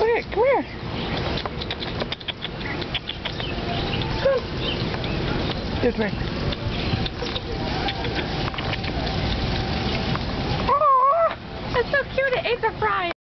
Okay, come here. Come. This way. It's so cute, it ate the fry.